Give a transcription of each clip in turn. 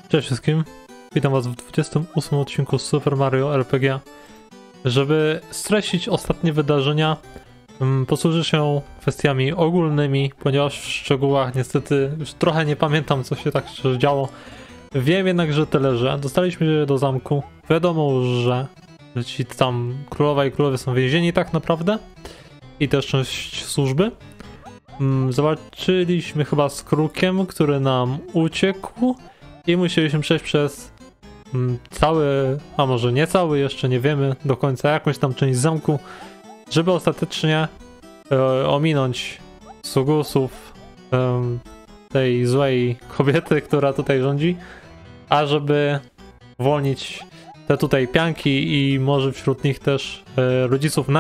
Cześć wszystkim, witam was w 28 odcinku Super Mario RPG. Żeby streścić ostatnie wydarzenia, posłużę się kwestiami ogólnymi, ponieważ w szczegółach niestety już trochę nie pamiętam, co się tak szczerze działo. Wiem jednak, że tyle, że dostaliśmy się do zamku. Wiadomo, że ci tam królowa i królowie są więzieni tak naprawdę i też część służby. Zobaczyliśmy chyba z krukiem, który nam uciekł i musieliśmy przejść przez cały, a może nie cały, jeszcze nie wiemy do końca, jakąś tam część zamku, żeby ostatecznie ominąć Sugusów, tej złej kobiety, która tutaj rządzi, a żeby uwolnić te tutaj pianki i może wśród nich też rodziców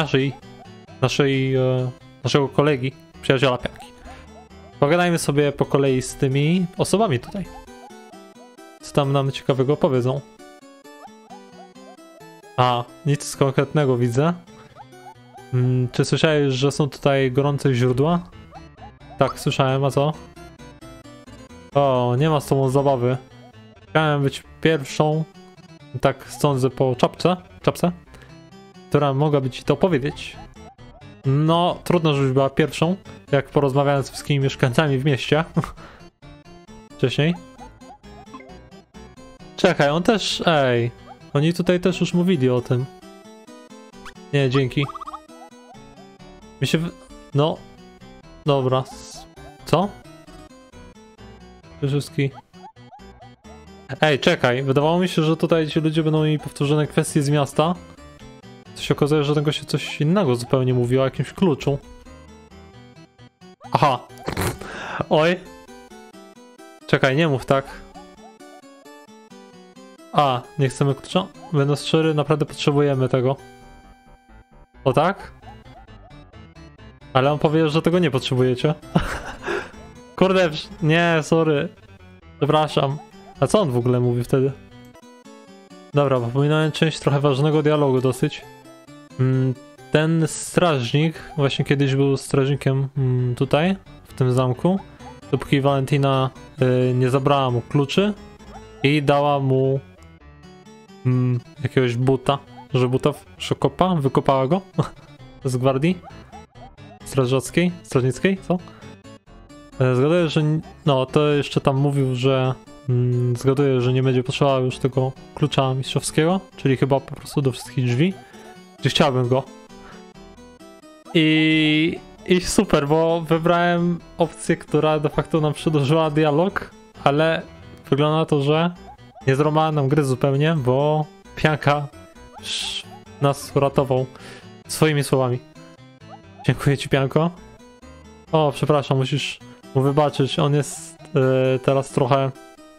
naszego kolegi, przyjaciela pianki. Pogadajmy sobie po kolei z tymi osobami tutaj. Co tam nam ciekawego powiedzą? A, nic konkretnego widzę. Czy słyszałeś, że są tutaj gorące źródła? Tak, słyszałem, a co? O, nie ma z tobą zabawy. Chciałem być pierwszą, tak sądzę po czapce, która mogłaby ci to powiedzieć. No, trudno, żebyś była pierwszą, jak porozmawiałem z wszystkimi mieszkańcami w mieście. Wcześniej. Czekaj, on też... Ej, oni tutaj też już mówili o tym. Nie, dzięki. Mi się... No. Dobra. Co? Wszystkie. Ej, czekaj. Wydawało mi się, że tutaj ci ludzie będą mieli powtórzone kwestie z miasta. To się okazuje, że tego się coś innego zupełnie mówi, o jakimś kluczu. Aha. Oj. Czekaj, nie mów tak. A, nie chcemy klucza? Będąc szczery, naprawdę potrzebujemy tego. O tak? Ale on powie, że tego nie potrzebujecie. Kurde, nie, sorry. Przepraszam. A co on w ogóle mówi wtedy? Dobra, popominałem część trochę ważnego dialogu dosyć. Ten strażnik, właśnie kiedyś był strażnikiem tutaj, w tym zamku, dopóki Valentina nie zabrała mu kluczy i dała mu jakiegoś buta, że buta szokopa, wykopała go z gwardii strażnickiej, co? Zgaduję, że no, to jeszcze tam mówił, że zgaduję, że nie będzie potrzebował już tego klucza mistrzowskiego, czyli chyba po prostu do wszystkich drzwi, gdzie chciałbym go. I super, bo wybrałem opcję, która de facto nam przedłużyła dialog, ale wygląda na to, że nie złamała nam gry zupełnie, bo pianka nas uratował swoimi słowami. Dziękuję ci, pianko. O, przepraszam, musisz mu wybaczyć, on jest teraz trochę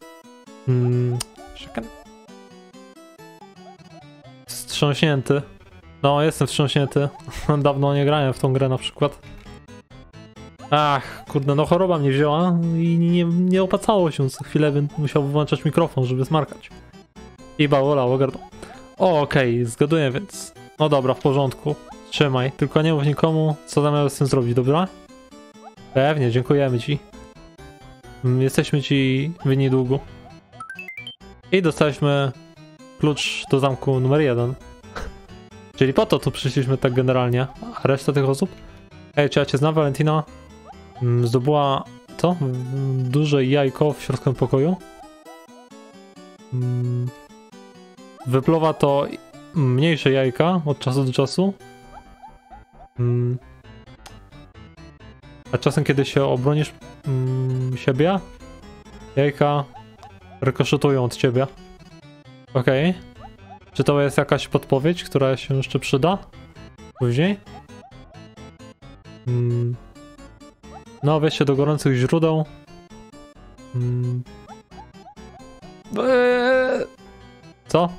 wstrząśnięty. No, jestem wstrząśnięty. Dawno nie grałem w tą grę na przykład. Ach, kurde, no choroba mnie wzięła i nie opłacało się. Co chwilę bym musiał wyłączać mikrofon, żeby smarkać. I bolało gardło. O, okej, zgaduję więc. No dobra, w porządku. Trzymaj, tylko nie mów nikomu, co zamiast z tym zrobić, dobra? Pewnie, dziękujemy ci. Jesteśmy ci winni długu. I dostaliśmy klucz do zamku numer 1. Czyli po to tu przyszliśmy tak generalnie. A reszta tych osób? Ej, czy ja cię znam, Valentina? Zdobyła... co? Duże jajko w środkowym pokoju. Wypluwa to mniejsze jajka od czasu do czasu. A czasem, kiedy się obronisz siebie, jajka rykoszetują od ciebie. Okej. Czy to jest jakaś podpowiedź, która się jeszcze przyda? Później? No, wejście do gorących źródeł. Co?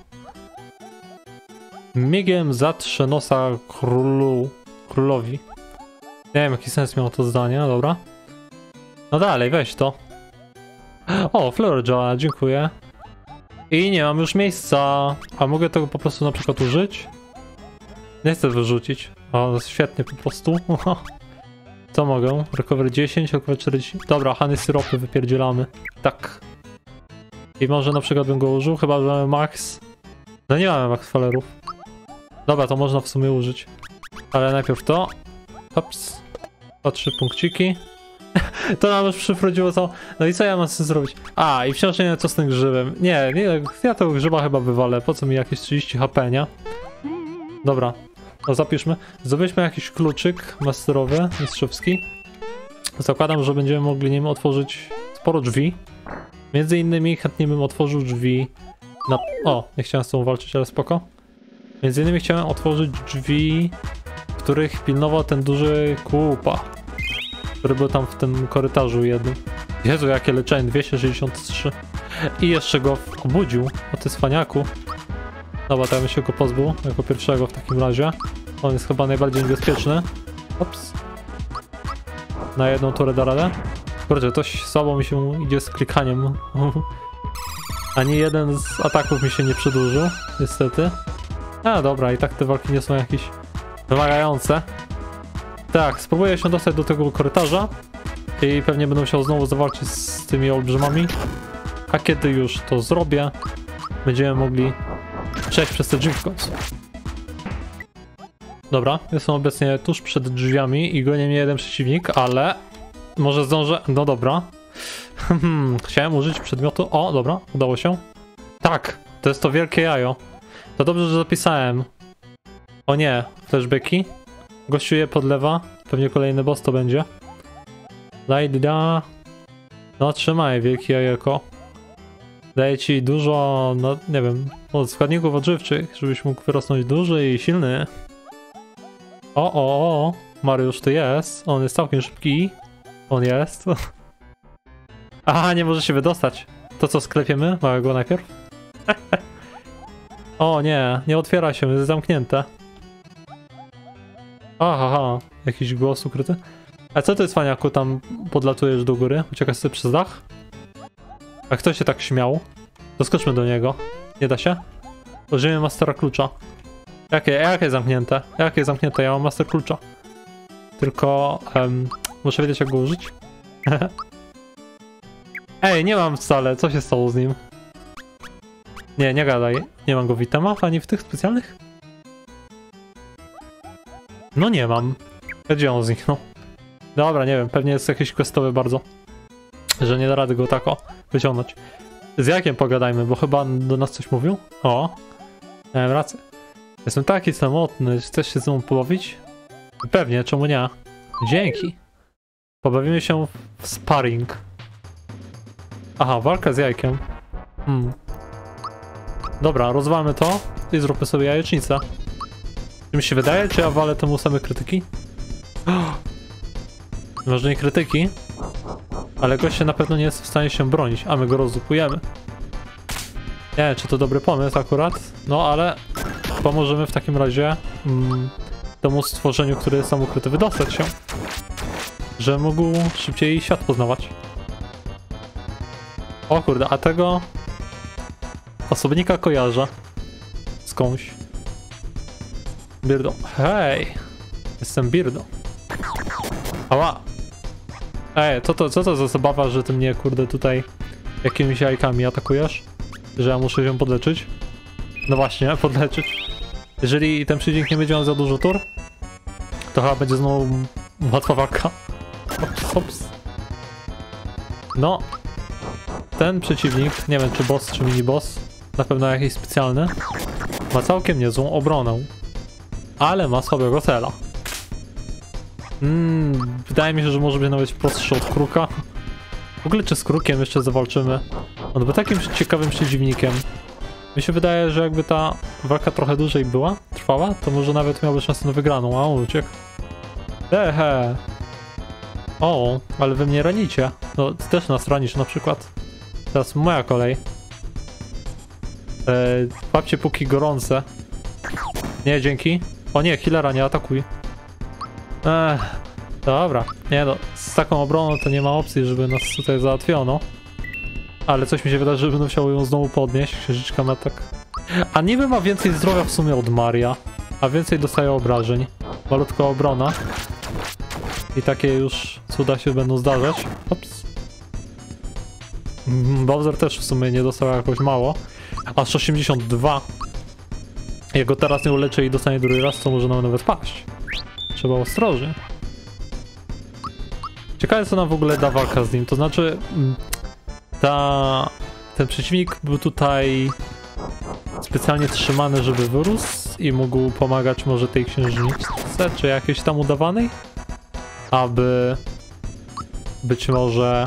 Migiem zatrze nosa królowi. Nie wiem, jaki sens miało to zdanie, dobra. No dalej, weź to. O, Flower Joa, dziękuję. I nie mam już miejsca. A mogę tego po prostu na przykład użyć? Nie chcę wyrzucić. O, świetnie po prostu. Co mogę? Recovery 10, recovery 40. Dobra, Hany syropy wypierdzielamy. Tak. I może na przykład bym go użył, chyba że max... No nie mamy max falerów. Dobra, to można w sumie użyć. Ale najpierw to. Ops. O 3 punkciki. To nam już przyfrodziło co. No i co ja mam z tym zrobić? A, i wciąż nie wiem co z tym grzybem. Nie, ja tego grzyba chyba wywalę. Po co mi jakieś 30 HP, nie? Dobra, to zapiszmy. Zdobyliśmy jakiś kluczyk masterowy, mistrzowski. Zakładam, że będziemy mogli nim otworzyć sporo drzwi. Między innymi chętnie bym otworzył drzwi na... O, nie chciałem z tą walczyć, ale spoko. Między innymi chciałem otworzyć drzwi, których pilnował ten duży kupa, który był tam w tym korytarzu jednym. Jezu, jakie leczenie, 263. I jeszcze go obudził, o ty cwaniaku. Dobra, to ja bym się go pozbył, jako pierwszego w takim razie. On jest chyba najbardziej niebezpieczny. Ops. Na jedną turę da radę. Kurczę, to słabo mi się idzie z klikaniem. Ani jeden z ataków mi się nie przedłużył, niestety. A dobra, i tak te walki nie są jakieś wymagające. Tak, spróbuję się dostać do tego korytarza i pewnie będę musiał znowu zawalczyć z tymi olbrzymami. A kiedy już to zrobię, będziemy mogli przejść przez te drzwi w końcu. Dobra, jestem obecnie tuż przed drzwiami i goni mnie jeden przeciwnik, ale może zdążę... No dobra. Chciałem użyć przedmiotu... O, dobra, udało się. Tak, to jest to wielkie jajo. To dobrze, że zapisałem. O nie, flashbacki. Gościu je podlewa. Pewnie kolejny boss to będzie. No trzymaj, wielkie jajeko. Daje ci dużo, no nie wiem, składników odżywczych, żebyś mógł wyrosnąć duży i silny. O, Mariusz tu jest. On jest całkiem szybki. On jest. Aha, nie może się wydostać. To co, sklepiemy? Małego najpierw? O nie otwiera się, jest zamknięte. Aha, jakiś głos ukryty. A co ty, cwaniaku, tam podlatujesz do góry? Uciekasz sobie przez dach? A kto się tak śmiał? Doskoczmy do niego. Nie da się? Użyjmy mastera klucza. Jakie zamknięte? Jakie zamknięte? Ja mam master klucza. Tylko muszę wiedzieć, jak go użyć. Ej, nie mam wcale. Co się stało z nim? Nie gadaj. Nie mam go w itemach, ani w tych specjalnych? No nie mam. Gdzie on zniknął? Dobra, nie wiem. Pewnie jest jakiś questowy bardzo. Że nie da rady go tak wyciągnąć. Z Jakiem pogadajmy, bo chyba do nas coś mówił? O, miałem rację. Jestem taki samotny. Chcesz się z mną pobawić? Pewnie, czemu nie? Dzięki. Pobawimy się w sparring. Aha, walka z Jajkiem. Dobra, rozwalmy to i zróbmy sobie jajecznicę. Czy mi się wydaje, czy ja walę temu same krytyki? Może nie krytyki, ale gość na pewno nie jest w stanie się bronić, a my go rozdupujemy. Nie wiem, czy to dobry pomysł akurat, no ale pomożemy w takim razie temu stworzeniu, które jest tam ukryte, wydostać się. Że mógł szybciej świat poznawać. O kurde, a tego osobnika kojarzę skądś. Birdo. Hej! Jestem Birdo. Ała! Ej, co to za zabawa, że ty mnie, kurde, tutaj jakimiś jajkami atakujesz? Że ja muszę się podleczyć? No właśnie, podleczyć. Jeżeli ten przeciwnik nie będzie miał za dużo tur, to chyba będzie znowu łatwa walka. Ops. No. Ten przeciwnik, nie wiem czy boss, czy mini boss, na pewno jakiś specjalny, ma całkiem niezłą obronę. Ale ma słabego cela. Wydaje mi się, że może być nawet prostszy od kruka. W ogóle czy z krukiem jeszcze zawalczymy? On był takim ciekawym przeciwnikiem. Mi się wydaje, że jakby ta walka trochę dłużej trwała, to może nawet miałby szansę na wygraną, a on uciekł. Ehe. O, ale wy mnie ranicie. No, ty też nas ranisz na przykład. Teraz moja kolej. Łapcie póki gorące. Nie, dzięki. O nie, healera nie atakuj. Dobra. Nie no, z taką obroną to nie ma opcji, żeby nas tutaj załatwiono. Ale coś mi się wydaje, że będę musiał ją znowu podnieść. Księżyczka metak. A niby ma więcej zdrowia w sumie od Maria. A więcej dostaje obrażeń. Malutka obrona. I takie już cuda się będą zdarzać. Ops. Bowser też w sumie nie dostał jakoś mało. Aż 82. Jak go teraz nie uleczy i dostanie drugi raz, to może nam nawet paść. Trzeba ostrożnie. Ciekawe, co nam w ogóle da walka z nim. To znaczy, ten przeciwnik był tutaj specjalnie trzymany, żeby wyrósł i mógł pomagać może tej księżniczce, czy jakiejś tam udawanej, aby być może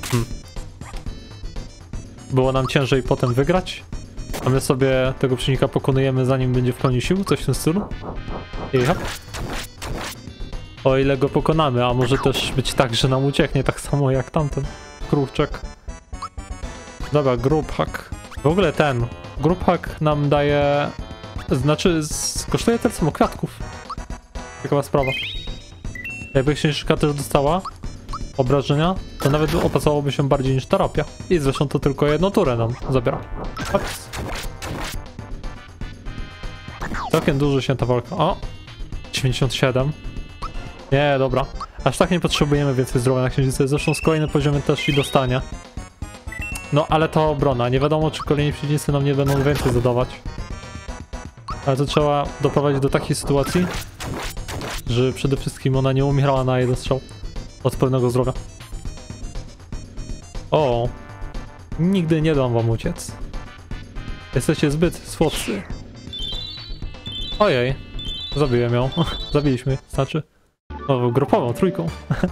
było nam ciężej potem wygrać, a my sobie tego przeciwnika pokonujemy, zanim będzie w pełni sił, coś w tym stylu. I hop. O ile go pokonamy, a może też być tak, że nam ucieknie, tak samo jak tamten krówczek. Dobra, group hack. W ogóle ten group hack nam daje, znaczy kosztuje tyle samo kwiatków. Ciekawa sprawa. Jakby księżniczka też dostała obrażenia, to nawet opłacałoby się bardziej niż terapia. I zresztą to tylko jedną turę nam zabiera. Ups. Całkiem dużo się ta walka. O! 97. Nie, dobra. Aż tak nie potrzebujemy więcej zdrowia na księżycu. Zresztą z kolejnym poziomem też i dostania. No ale to obrona. Nie wiadomo, czy kolejni przeciwnicy nam nie będą więcej zadawać. Ale to trzeba doprowadzić do takiej sytuacji, że przede wszystkim ona nie umierała na jeden strzał od pełnego zdrowia. O, nigdy nie dam wam uciec. Jesteście zbyt słodcy. Ojej, zabiłem ją. Zabiliśmy, znaczy. O, grupową, trójką.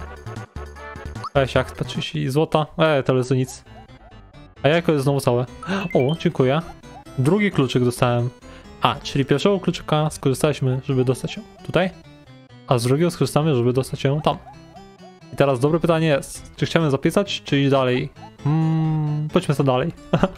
Jak 30 złota. To jest nic. A jajko jest znowu całe. O, dziękuję. Drugi kluczyk dostałem. Czyli pierwszego kluczyka skorzystaliśmy, żeby dostać się tutaj. A z drugiego skorzystamy, żeby dostać się tam. I teraz dobre pytanie jest, czy chciałem zapisać, czy iść dalej? Pójdźmy sobie dalej.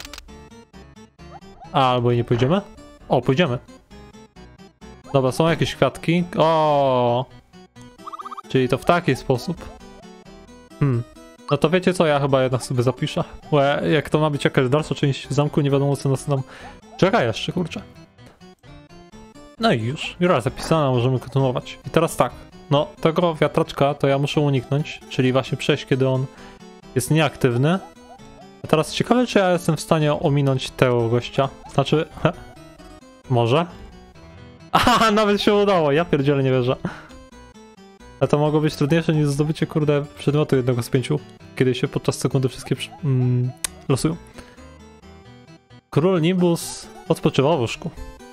Albo i nie pójdziemy? O, pójdziemy. Dobra, są jakieś kwiatki. O, czyli to w taki sposób. No to wiecie co, ja chyba jednak sobie zapiszę. Bo jak to ma być jakaś dalsza część zamku, nie wiadomo co nas tam czeka jeszcze, kurczę. No i już raz zapisane, możemy kontynuować. I teraz tak, no tego wiatraczka to ja muszę uniknąć, czyli właśnie przejść, kiedy on jest nieaktywny. A teraz ciekawe, czy ja jestem w stanie ominąć tego gościa. Znaczy, może? Aha, nawet się udało, ja pierdzielę, nie wierzę. A to mogło być trudniejsze niż zdobycie, kurde, przedmiotu jednego z 5, kiedy się podczas sekundy wszystkie losują. Król Nimbus odpoczywał w łóżku.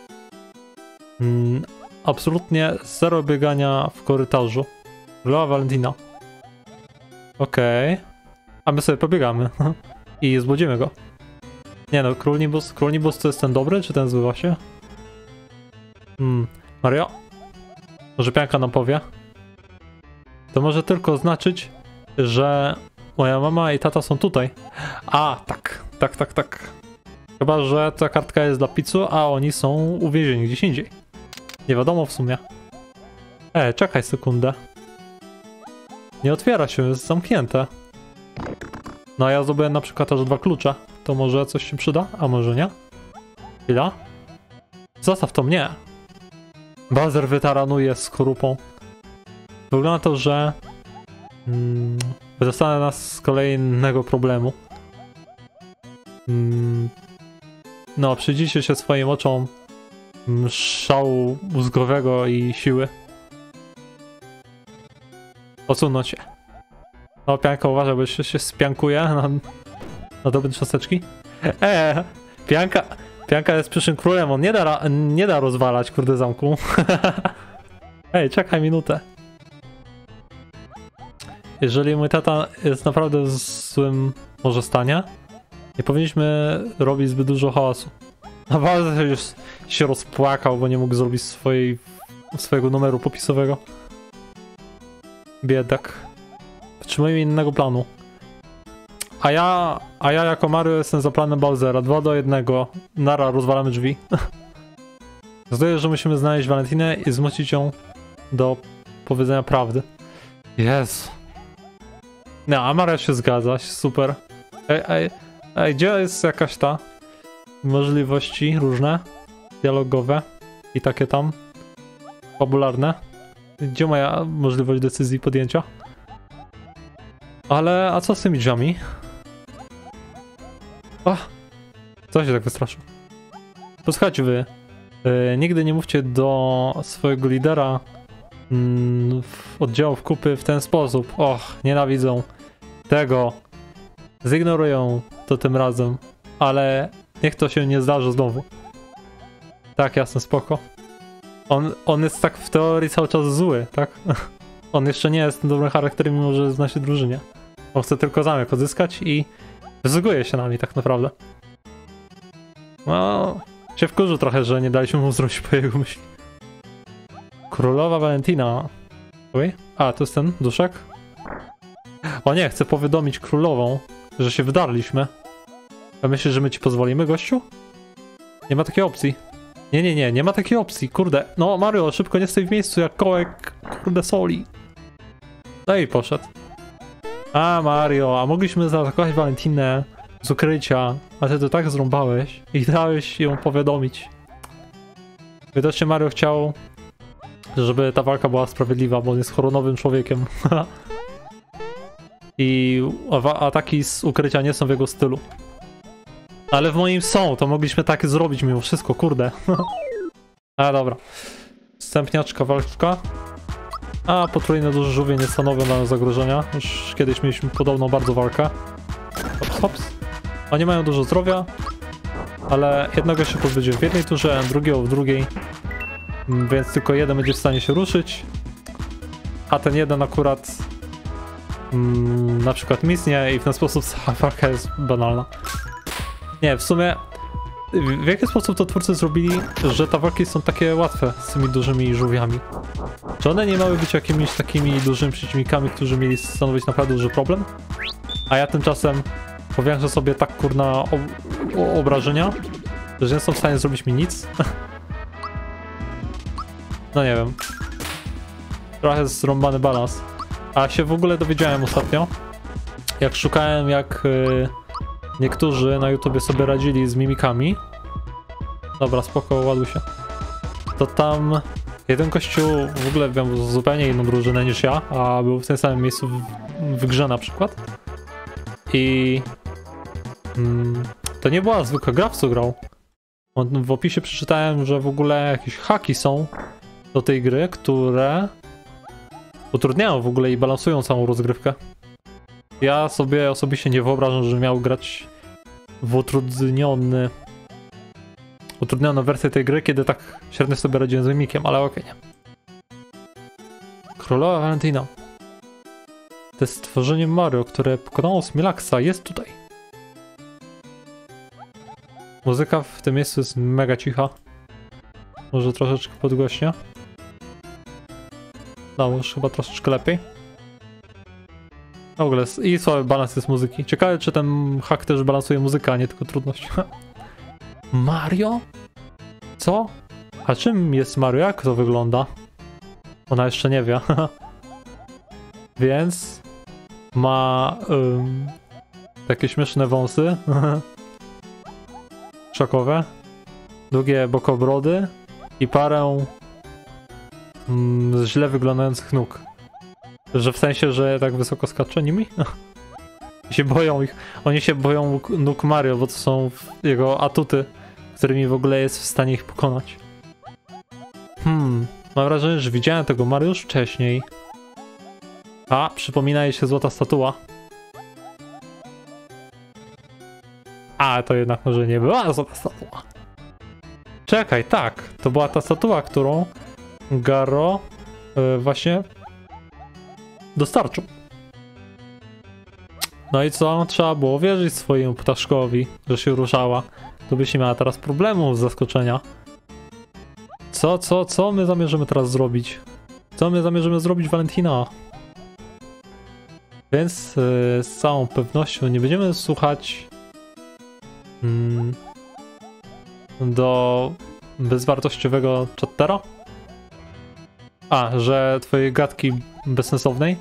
Absolutnie zero biegania w korytarzu. Królowa Valentina. Okej. A my sobie pobiegamy. I zbudzimy go. Nie no, Król Nimbus to jest ten dobry, czy ten zły właśnie? Mario? Może pianka nam powie? To może tylko znaczyć, że moja mama i tata są tutaj. Tak. Chyba, że ta kartka jest dla pizzu, a oni są uwięzieni gdzieś indziej. Nie wiadomo w sumie. Czekaj sekundę. Nie otwiera się, jest zamknięte. No a ja zdobyłem na przykład aż 2 klucze. To może coś się przyda, a może nie? Chwila. Zostaw to mnie. Bowser wytaranuje skorupą. Wygląda to, że wydostanę nas z kolejnego problemu. No, przyjrzyjcie się swoim oczom szału mózgowego i siły. Odsunąć się. O, pianka, uważaj, bo się spiankuje na dobre cząsteczki. Pianka jest przyszłym królem, on nie da rozwalać, kurde, zamku. Czekaj minutę. Jeżeli mój tata jest naprawdę w złym może stanie, nie powinniśmy robić zbyt dużo hałasu. Naprawdę już się rozpłakał, bo nie mógł zrobić swojego numeru popisowego. Biedak. Potrzebujemy innego planu. A ja jako Mario jestem za planem Bowsera. 2-1. Nara, rozwalamy drzwi. Zdaje, że musimy znaleźć Valentinę i zmusić ją do powiedzenia prawdy. Jezu. No, a Mario się zgadza, super. Gdzie jest jakaś ta możliwości różne, dialogowe i takie tam fabularne? Gdzie moja możliwość decyzji podjęcia? Ale, a co z tymi drzwiami? O! Co się tak wystraszył? Posłuchajcie wy. Nigdy nie mówcie do swojego lidera oddziałów kupy w ten sposób. Och, nienawidzą tego. Zignorują to tym razem. Ale niech to się nie zdarzy znowu. Tak, jasne, spoko. On jest tak w teorii cały czas zły, tak? On jeszcze nie jest dobrym charakterem, mimo że zna się drużynie. On chce tylko zamek odzyskać i wyzyguje się nami tak naprawdę. No, się wkurzył trochę, że nie daliśmy mu zrobić po jego myśli. Królowa Valentina. Oj, a, to jest ten duszek? O nie, chcę powiadomić królową, że się wydarliśmy. A myślisz, że my ci pozwolimy, gościu? Nie ma takiej opcji. Nie ma takiej opcji, kurde. No, Mario, szybko nie stoi w miejscu jak kołek, kurde, soli. No i poszedł. A, Mario, a mogliśmy zaatakować Valentinę z ukrycia, a ty to tak zrąbałeś i dałeś ją powiadomić. Widocznie Mario chciał, żeby ta walka była sprawiedliwa, bo on jest horonowym człowiekiem. I ataki z ukrycia nie są w jego stylu. Ale w moim są, to mogliśmy tak zrobić mimo wszystko, kurde. A dobra. Wstępniaczka, walczka. A potrójne duże żółwie nie stanowią dla nas zagrożenia. Już kiedyś mieliśmy podobną bardzo walkę. Hops, hops. Oni mają dużo zdrowia, ale jednego się pozbycie w jednej turze, drugiego w drugiej. Więc tylko jeden będzie w stanie się ruszyć. A ten jeden akurat na przykład misnie i w ten sposób cała walka jest banalna. Nie, w sumie w jaki sposób to twórcy zrobili, że te walki są takie łatwe z tymi dużymi żółwiami? Czy one nie miały być jakimiś takimi dużymi przeciwnikami, którzy mieli stanowić naprawdę duży problem? A ja tymczasem powiększę sobie tak kurna obrażenia, że nie są w stanie zrobić mi nic? No nie wiem. Trochę zrąbany balans. A się w ogóle dowiedziałem ostatnio, jak szukałem jak niektórzy na YouTubie sobie radzili z mimikami. Dobra, spoko, ładuj się. To tam jeden gościu w ogóle miał zupełnie inną drużynę niż ja, a był w tym samym miejscu w grze na przykład. I to nie była zwykła gra, w co grał. W opisie przeczytałem, że w ogóle jakieś haki są do tej gry, które utrudniają w ogóle i balansują całą rozgrywkę. Ja sobie osobiście nie wyobrażam, że miał grać w utrudnioną wersję tej gry, kiedy tak średnio sobie radziłem z mimikiem, ale okej, nie. Królowa Valentina. To jest stworzenie Mario, które pokonało Smilaxa, jest tutaj. Muzyka w tym miejscu jest mega cicha. Może troszeczkę podgłośnie. No, już chyba troszeczkę lepiej. W ogóle i słaby balans jest muzyki. Ciekawe, czy ten hack też balansuje muzykę, a nie tylko trudność. Mario? Co? A czym jest Mario? Jak to wygląda? Ona jeszcze nie wie. Więc ma takie śmieszne wąsy. Szokowe. Długie bokobrody i parę źle wyglądających nóg. Że w sensie, że tak wysoko skacze nimi? się boją ich. Oni się boją nóg Mario, bo to są jego atuty, którymi w ogóle jest w stanie ich pokonać. Mam wrażenie, że widziałem tego Mario już wcześniej. A, przypomina jej się złota statua. A, to jednak może nie była złota statua. Czekaj, tak. To była ta statua, którą Garo właśnie dostarczył. No i co? Trzeba było wierzyć swojemu ptaszkowi, że się ruszała. To byś nie miała teraz problemów z zaskoczenia. Co my zamierzymy teraz zrobić? Co my zamierzymy zrobić, Valentina? Więc z całą pewnością nie będziemy słuchać do bezwartościowego chattera. A, że twojej gadki bezsensownej.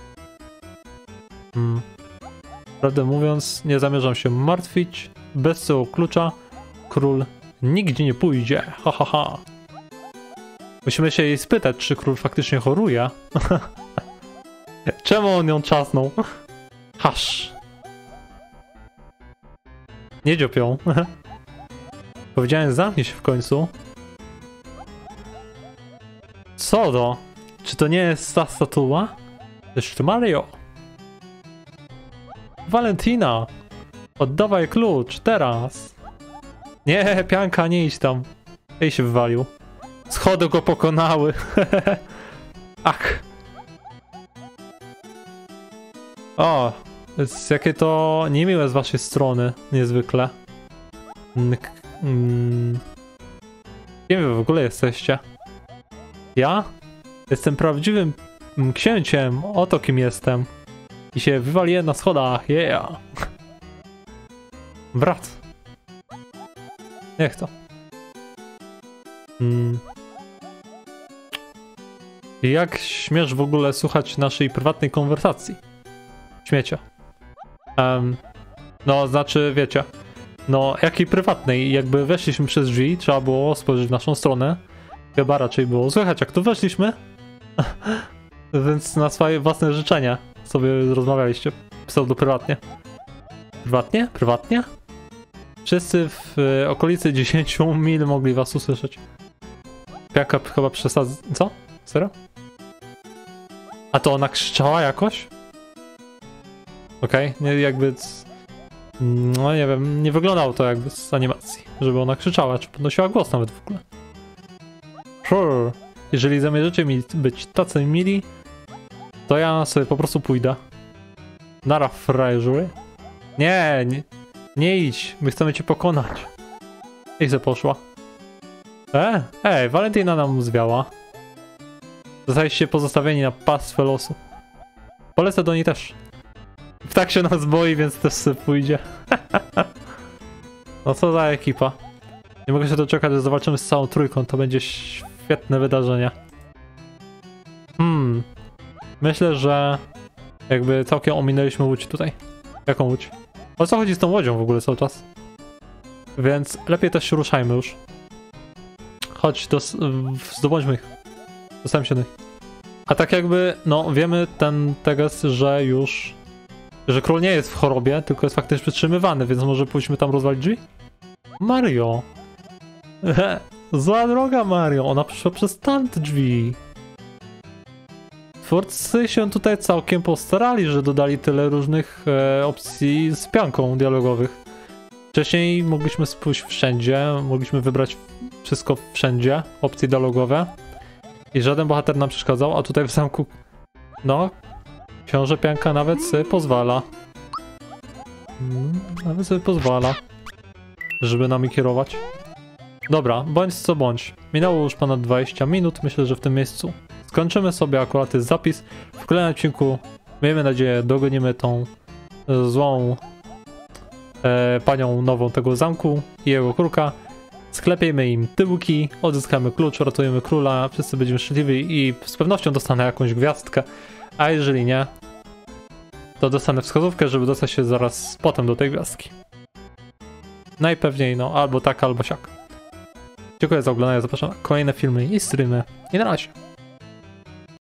Prawdę mówiąc, nie zamierzam się martwić. Bez tego klucza król nigdzie nie pójdzie. Ha, ha, ha. Musimy się jej spytać, czy król faktycznie choruje. Czemu on ją czasnął? Hasz. Nie dziopią. Powiedziałem, zamknij się w końcu. Co to? Czy to nie jest ta statua? Jeszcze Mario. Valentina! Oddawaj klucz, teraz! Nie, pianka, nie idź tam. Ej, się wywalił. Schody go pokonały. Ach. O, jakie to niemiłe z waszej strony, niezwykle. Kim wy w ogóle jesteście? Ja? Jestem prawdziwym księciem, oto kim jestem. I się wywaliłem na schodach, yeah! Brat. Niech to. Jak śmiesz w ogóle słuchać naszej prywatnej konwersacji? Śmiecia. No, znaczy, wiecie. No, jakiej prywatnej? Jakby weszliśmy przez drzwi, trzeba było spojrzeć w naszą stronę. Chyba raczej było słychać, jak tu weszliśmy. Więc na swoje własne życzenia sobie rozmawialiście pseudo-prywatnie. Prywatnie? Prywatnie? Wszyscy w okolicy 10 mil mogli was usłyszeć. Pianka chyba przesadza... Co? Serio? A to ona krzyczała jakoś? Okej, okay. Jakby... No nie wiem, nie wyglądało to jakby z animacji, żeby ona krzyczała, czy podnosiła głos nawet w ogóle. Sure. Jeżeli zamierzycie mi być tacy mili, to ja sobie po prostu pójdę. Nara, frajerzy. Nie idź, my chcemy cię pokonać. I se poszła. Valentina nam zwiała. Zostaliście pozostawieni na pastwę losu. Polecę do niej też. Ptak się nas boi, więc też sobie pójdzie. No co za ekipa. Nie mogę się doczekać, że zobaczymy z całą trójką. To będzie świetne wydarzenie. Myślę, że jakby całkiem ominęliśmy łódź tutaj. Jaką łódź? O co chodzi z tą łodzią w ogóle cały czas? Więc lepiej też się ruszajmy już. Chodź, zdobądźmy ich. Dostałem się do nich. A tak jakby, no wiemy ten tekst, że już... że król nie jest w chorobie, tylko jest faktycznie przytrzymywany, więc może pójdźmy tam rozwalić drzwi? Mario! Zła droga, Mario! Ona przyszła przez tamte drzwi. Twórcy się tutaj całkiem postarali, że dodali tyle różnych opcji z pianką dialogowych. Wcześniej mogliśmy pójść wszędzie, mogliśmy wybrać wszystko wszędzie, opcje dialogowe. I żaden bohater nam przeszkadzał, a tutaj w zamku... No, książę pianka nawet sobie pozwala. Nawet sobie pozwala, żeby nami kierować. Dobra, bądź co bądź. Minęło już ponad 20 minut, myślę, że w tym miejscu skończymy sobie akurat ten zapis. W kolejnym odcinku, miejmy nadzieję, dogonimy tą złą panią nową tego zamku i jego królka. Sklepiemy im tyłki, odzyskamy klucz, ratujemy króla, wszyscy będziemy szczęśliwi i z pewnością dostanę jakąś gwiazdkę. A jeżeli nie, to dostanę wskazówkę, żeby dostać się zaraz potem do tej gwiazdki. Najpewniej no, albo tak, albo siak. Dziękuję za oglądanie, zapraszam na kolejne filmy i streamy. I na razie.